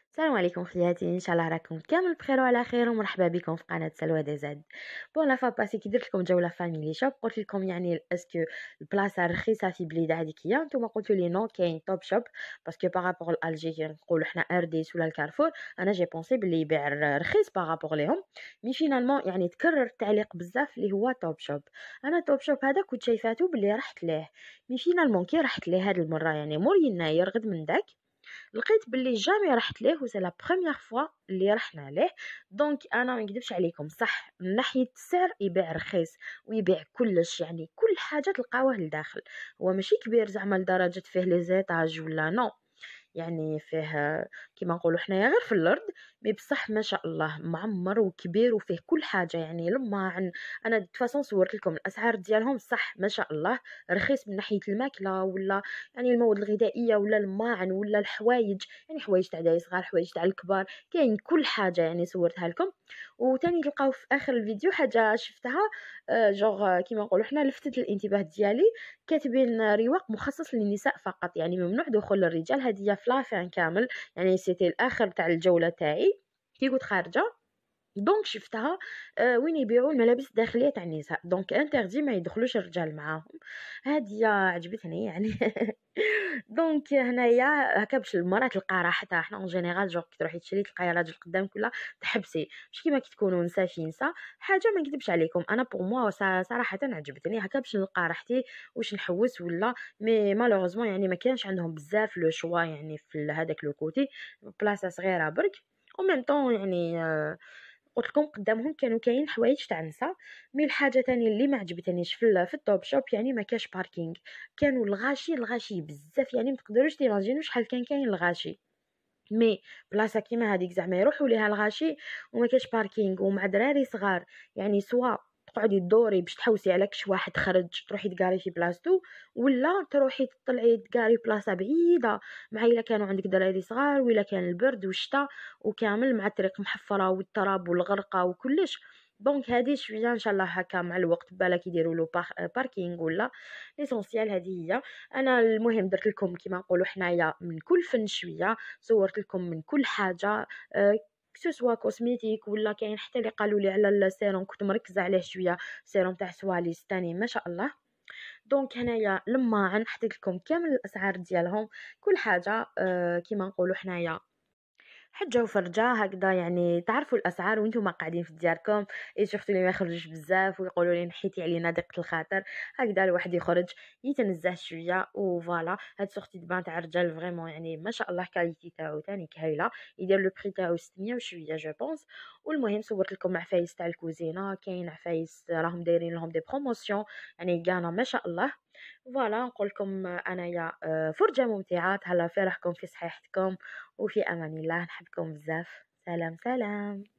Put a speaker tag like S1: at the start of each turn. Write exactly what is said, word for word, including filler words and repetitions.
S1: السلام عليكم خواتي، ان شاء الله راكم كامل بخير وعلى خير، ومرحبا بكم في قناه سلوى دي زاد. بون لا فا باسي كي درت لكم جوله فاميلي شوب قلت لكم يعني اسكو البلاصه رخيصه في بليده هذيكيا، نتوما قلتوا لي نو كاين توب شوب باسكو بارابور لالجي كي نقولوا حنا ارديس ولا الكارفور. انا جي بونسي بلي يبيع رخيص بارابور ليهم، مي فينالمون يعني تكرر التعليق بزاف اللي هو توب شوب. انا توب شوب هذا كنت شايفاتو بلي رحت ليه، مي فينالمون كي رحت ليه هاد المره يعني مور يناير غد من داك لقيت بلي جامي رحت ليه وسي لا بروميير فوا اللي رحنا ليه. دونك انا ما نكذبش عليكم، صح من ناحيه السعر يبيع رخيص ويبيع كلش، يعني كل حاجه تلقاوه لداخل. هو ماشي كبير زعما لدرجه فيه لي زيتاج ولا نو، يعني فيه كيما نقولوا حنايا غير في الارض، مي بصح ما شاء الله معمر وكبير وفيه كل حاجه يعني لما عن. انا دي فاصون صورت لكم الاسعار ديالهم، صح ما شاء الله رخيص من ناحيه الماكله ولا يعني المواد الغذائيه ولا الماعن ولا الحوايج، يعني حوايج تاع داي صغار حوايج تاع الكبار، كاين كل حاجه يعني صورتها لكم. وتاني تلقاو في اخر الفيديو حاجه شفتها آه، جوغ آه، كيما نقولوا حنا لفتت الانتباه ديالي، كاتبين رواق مخصص للنساء فقط، يعني ممنوع دخول الرجال. هذه فلافين كامل، يعني سيتي الاخر تاع الجوله تاعي كي كنت خارجه. دونك شفتها آه وين يبيعوا الملابس الداخليه تاع النساء، دونك انتردي ما يدخلوش الرجال معاهم. هذه عجبتني يعني. دونك هنايا هكا باش المراه تلقى راحتها. حنا اون جينيرال جو كي تروحي تشري تلقاي راجل قدامك ولا تحبسي، مش كيما كي تكونوا نسا في نسا. حاجه ما نكذبش عليكم، انا بور موا صراحه عجبتني هكا باش نلقى راحتي واش نحوس ولا. مي مالوغوزمون يعني ما كانش عندهم بزاف لو شوا يعني في هذاك لو كوتي، بلاصه صغيره برك. او ميم طون يعني آه، قلت لكم قدامهم كانوا كاين حوايج تاع النساء. مي الحاجه تاني اللي ما عجبتنيش في ال- في التوب شوب يعني ما كاش باركينغ. كانوا الغاشي الغاشي بزاف، يعني ما تقدروش تيماجينو شحال كان كاين الغاشي. مي بلاصه كيما هذيك زعما يروحوا ليها الغاشي وما كاش باركينغ ومع دراري صغار، يعني سوا تقعدي تدوري باش تحوسي على كش واحد خرج تروحي تقاري في بلاصتو، ولا تروحي تطلعي تقاري بلاصه بعيده، مع الا كانوا عندك دراري صغار ولا كان البرد والشتاء وكامل مع الطريق محفره والتراب والغرقه وكلش. دونك هذه شويه ان شاء الله هكا مع الوقت بالك يديروا له باركينغ ولا. ليسونسيال هذه هي. انا المهم درت لكم كيما نقولوا حنايا من كل فن شويه، صورت لكم من كل حاجه أه سوا كوسميتيك ولا كاين حتى اللي قالوا لي على السيروم كنت مركزه عليه شويه، سيروم تاع سواليس تاني ما شاء الله. دونك هنايا لما عن حطيت لكم كامل الاسعار ديالهم كل حاجه أه كيما نقولوا حنايا حجة وفرجة هكذا، يعني تعرفوا الاسعار وانتم قاعدين في دياركم. اي سورتو اللي ما يخرجوش بزاف ويقولوا لي نحيتي علينا دقه الخاطر، هكذا الواحد يخرج يتنزه شويه وفوالا. هاد سورتي دبان تاع الرجال فريمون يعني ما شاء الله كاليتي تاعو تاني كايله، يدير لو بري تاعو ستمية وشويه جو بونس. والمهم صورت لكم عفايس تاع الكوزينه، كاين عفايس راهم دايرين لهم دي بروموسيون يعني كانا ما شاء الله. فوالا نقول لكم انايا آه، فرجه ممتعه، تهلاو في روحكم في صحيحتكم وفي امان الله، نحبكم بزاف. سلام سلام.